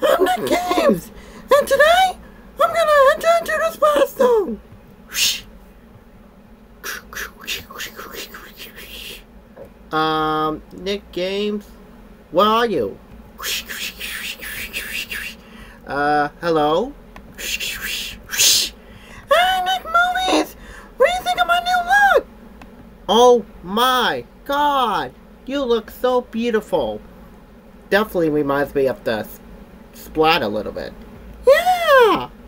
I'm Nick Games, and today I'm gonna enter into the splat zone. Nick Games, where are you? Hello? Hey, Nick Movies! What do you think of my new look? Oh my god! You look so beautiful. Definitely reminds me of the splat a little bit. Yeah!